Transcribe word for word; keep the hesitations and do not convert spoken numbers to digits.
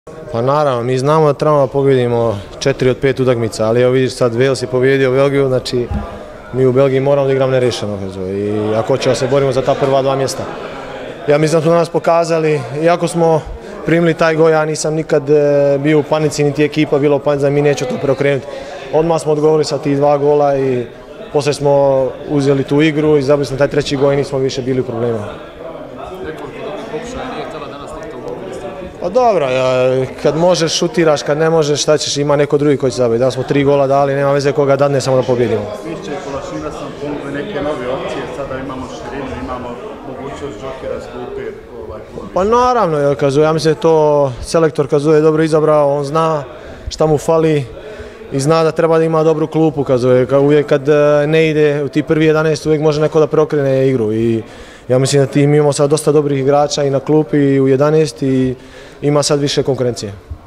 Pa naravno, mi znamo da trebamo da pobjedimo četiri od pet utakmica, ali evo vidiš sad Wales je pobjedio Belgiju, znači mi u Belgiji moramo da igramo nerešeno i ako ćemo se borimo za ta prva dva mjesta. Ja mislim da smo danas pokazali, iako smo primili taj gol, ja nisam nikad bio u panici, niti ekipa bila u panici da mi neće to preokrenuti. Odmah smo odgovorili sa tih dva gola i poslije smo uzeli tu igru i zabili smo taj treći gol i nismo više bili u problemima. Pa dobro, kad možeš šutiraš, kad ne možeš šta ćeš, ima neko drugi koji će zabiti. Da smo tri gola dali, nema veze koga dadne, samo da pobjedimo. Išće Kolašina sam ponudili neke nove opcije, sada imamo širinu, imamo mogućnost džokera s klupe. Pa naravno, ja mislim da je to selektor Kazuo je dobro izabrao, on zna šta mu fali i zna da treba da ima dobru klupu. Uvijek kad ne ide u ti prvi jedanaest, uvijek može neko da preokrene igru. I ja mislim da tim imamo sad dosta dobrih igrača i na klupi i u jedanaest i ima sad više konkurencije.